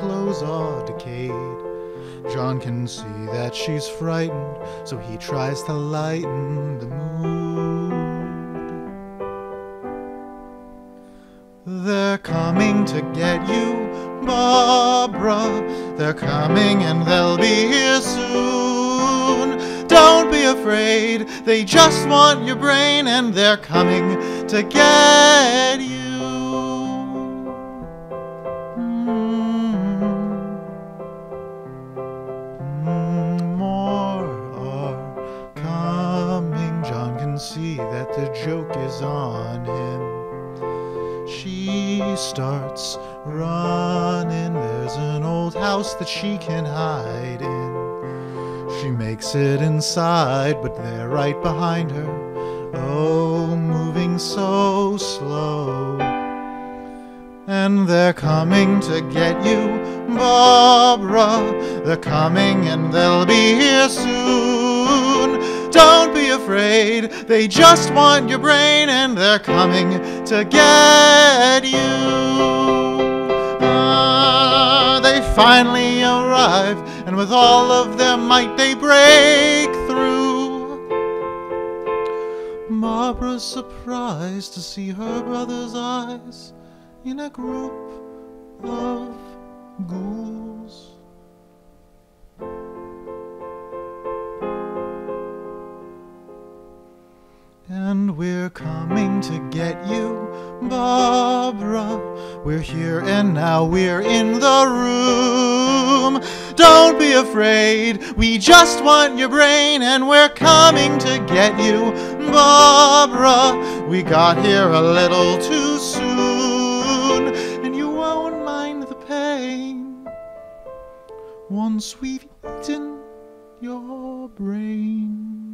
clothes are decayed. John can see that she's frightened, so he tries to lighten the mood. They're coming to get you, Barbara. They're coming and they'll be here soon. Don't be afraid, they just want your brain, and they're coming to get you. More are coming. John can see that the joke is on him. She starts running. There's an old house that she can hide in. She makes it inside, but they're right behind her. Oh, moving so slow. And they're coming to get you, Barbara. They're coming and they'll be here soon. Don't be afraid, they just want your brain, and they're coming to get you. They finally arrive, and with all of their might they break through. Barbara's surprised to see her brother's eyes in a group of ghouls. And we're coming to get you, Barbara. We're here and now we're in the room. Don't be afraid, we just want your brain, and we're coming to get you, Barbara. We got here a little too soon, and you won't mind the pain once we've eaten your brain.